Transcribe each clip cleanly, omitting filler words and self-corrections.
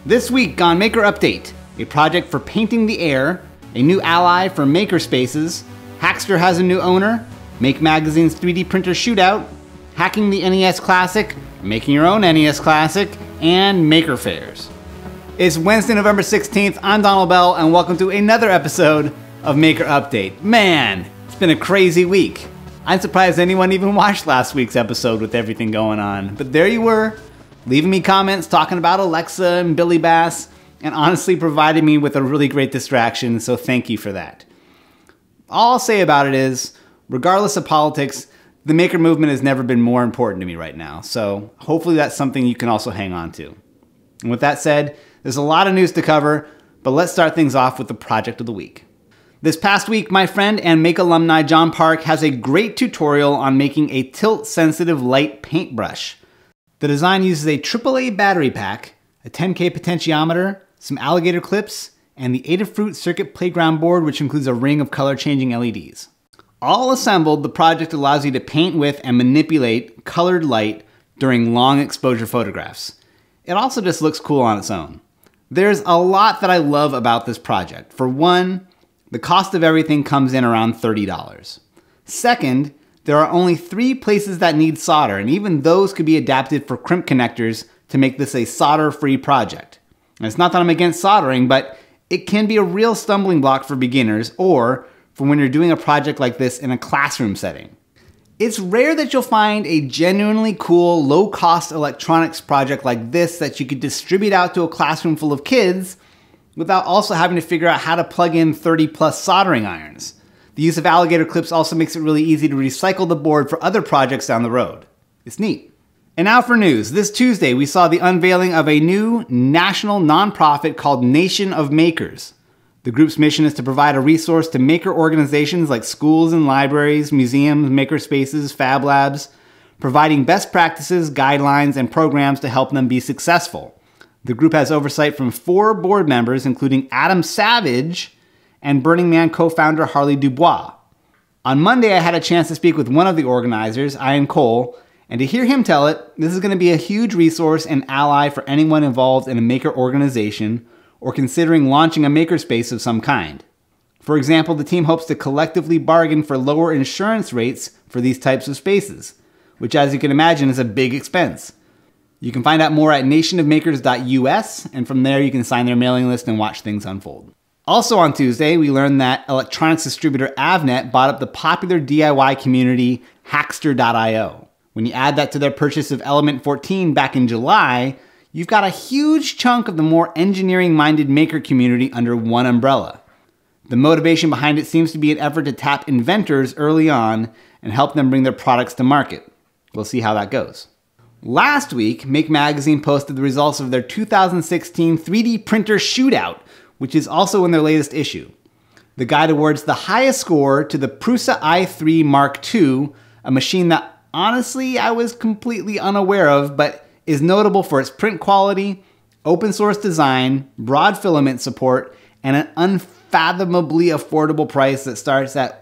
This week on Maker Update, a project for painting the air, a new ally for maker spaces, Hackster has a new owner, Make Magazine's 3D printer shootout, hacking the NES Classic, making your own NES Classic, and Maker Fairs. It's Wednesday, November 16th, I'm Donald Bell, and welcome to another episode of Maker Update. Man, it's been a crazy week. I'm surprised anyone even watched last week's episode with everything going on, but there you were, leaving me comments talking about Alexa and Billy Bass, and honestly providing me with a really great distraction, so thank you for that. All I'll say about it is, regardless of politics, the maker movement has never been more important to me right now, so hopefully that's something you can also hang on to. And with that said, there's a lot of news to cover, but let's start things off with the project of the week. This past week, my friend and Make alumni John Park has a great tutorial on making a tilt-sensitive light paintbrush. The design uses a AAA battery pack, a 10K potentiometer, some alligator clips, and the Adafruit Circuit Playground board, which includes a ring of color-changing LEDs. All assembled, the project allows you to paint with and manipulate colored light during long exposure photographs. It also just looks cool on its own. There's a lot that I love about this project. For one, the cost of everything comes in around $30. Second, there are only 3 places that need solder, and even those could be adapted for crimp connectors to make this a solder-free project. And it's not that I'm against soldering, but it can be a real stumbling block for beginners or for when you're doing a project like this in a classroom setting. It's rare that you'll find a genuinely cool, low-cost electronics project like this that you could distribute out to a classroom full of kids without also having to figure out how to plug in 30-plus soldering irons. The use of alligator clips also makes it really easy to recycle the board for other projects down the road. It's neat. And now for news. This Tuesday, we saw the unveiling of a new national nonprofit called Nation of Makers. The group's mission is to provide a resource to maker organizations like schools and libraries, museums, maker spaces, fab labs, providing best practices, guidelines, and programs to help them be successful. The group has oversight from 4 board members, including Adam Savage and Burning Man co-founder Harley Dubois. On Monday, I had a chance to speak with one of the organizers, Ian Cole, and to hear him tell it, this is going to be a huge resource and ally for anyone involved in a maker organization or considering launching a makerspace of some kind. For example, the team hopes to collectively bargain for lower insurance rates for these types of spaces, which, as you can imagine, is a big expense. You can find out more at nationofmakers.us, and from there you can sign their mailing list and watch things unfold. Also on Tuesday, we learned that electronics distributor Avnet bought up the popular DIY community Hackster IO. When you add that to their purchase of Element 14 back in July, you've got a huge chunk of the more engineering-minded maker community under one umbrella. The motivation behind it seems to be an effort to tap inventors early on and help them bring their products to market. We'll see how that goes. Last week, Make Magazine posted the results of their 2016 3D printer shootout, which is also in their latest issue. The guide awards the highest score to the Prusa i3 Mark II, a machine that honestly I was completely unaware of, but is notable for its print quality, open source design, broad filament support, and an unfathomably affordable price that starts at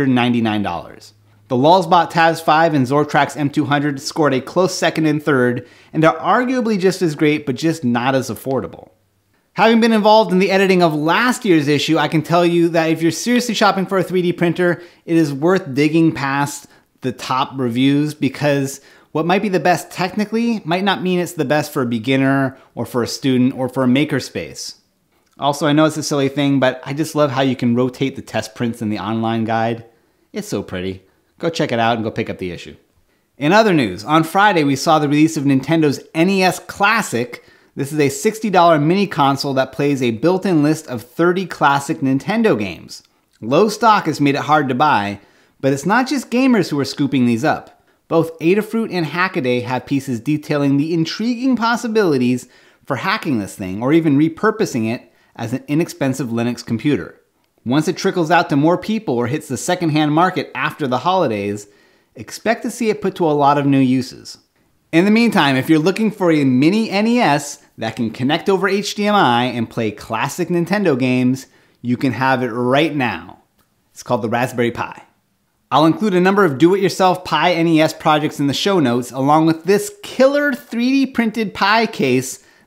$899. The Lulzbot Taz 5 and Zortrax M200 scored a close second and third, and are arguably just as great, but just not as affordable. Having been involved in the editing of last year's issue, I can tell you that if you're seriously shopping for a 3D printer, it is worth digging past the top reviews, because what might be the best technically might not mean it's the best for a beginner or for a student or for a makerspace. Also, I know it's a silly thing, but I just love how you can rotate the test prints in the online guide. It's so pretty. Go check it out and go pick up the issue. In other news, on Friday we saw the release of Nintendo's NES Classic. This is a $60 mini console that plays a built-in list of 30 classic Nintendo games. Low stock has made it hard to buy, but it's not just gamers who are scooping these up. Both Adafruit and Hackaday have pieces detailing the intriguing possibilities for hacking this thing or even repurposing it as an inexpensive Linux computer. Once it trickles out to more people or hits the secondhand market after the holidays, expect to see it put to a lot of new uses. In the meantime, if you're looking for a mini NES that can connect over HDMI and play classic Nintendo games, you can have it right now. It's called the Raspberry Pi. I'll include a number of do-it-yourself Pi NES projects in the show notes, along with this killer 3D printed Pi case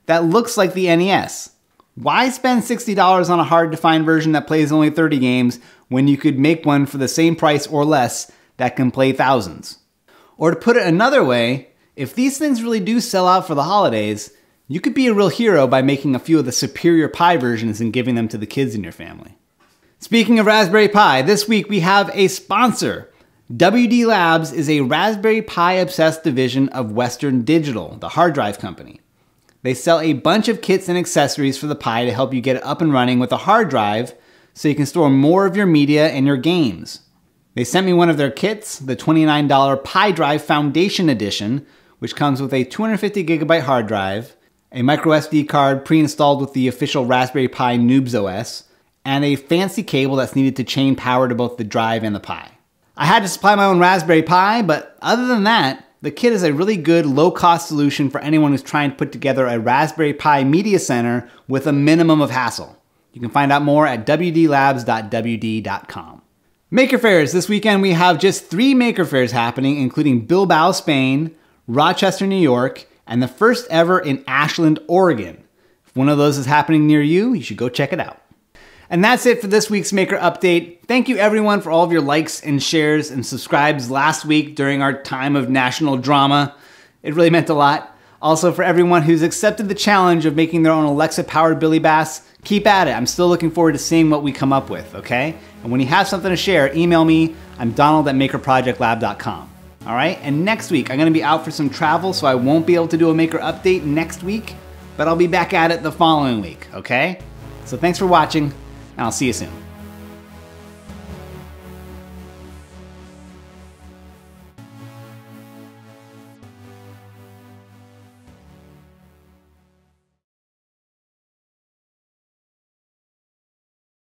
that looks like the NES. Why spend $60 on a hard-to-find version that plays only 30 games when you could make one for the same price or less that can play thousands? Or to put it another way, if these things really do sell out for the holidays, you could be a real hero by making a few of the superior Pi versions and giving them to the kids in your family. Speaking of Raspberry Pi, this week we have a sponsor. WD Labs is a Raspberry Pi obsessed division of Western Digital, the hard drive company. They sell a bunch of kits and accessories for the Pi to help you get it up and running with a hard drive so you can store more of your media and your games. They sent me one of their kits, the $29 Pi Drive Foundation Edition, which comes with a 250 gigabyte hard drive, a microSD card pre-installed with the official Raspberry Pi Noobs OS, and a fancy cable that's needed to chain power to both the drive and the Pi. I had to supply my own Raspberry Pi, but other than that, the kit is a really good low-cost solution for anyone who's trying to put together a Raspberry Pi media center with a minimum of hassle. You can find out more at wdlabs.wd.com. Maker fairs. This weekend we have just 3 maker fairs happening, including Bilbao, Spain, Rochester, New York, and the first ever in Ashland, Oregon. If one of those is happening near you, you should go check it out. And that's it for this week's Maker Update. Thank you everyone for all of your likes and shares and subscribes last week during our time of national drama. It really meant a lot. Also, for everyone who's accepted the challenge of making their own Alexa-powered Billy Bass, keep at it. I'm still looking forward to seeing what we come up with, okay? And when you have something to share, email me. I'm Donald@makerprojectlab.com. All right, and next week I'm gonna be out for some travel, so I won't be able to do a Maker Update next week, but I'll be back at it the following week, okay? So thanks for watching, and I'll see you soon.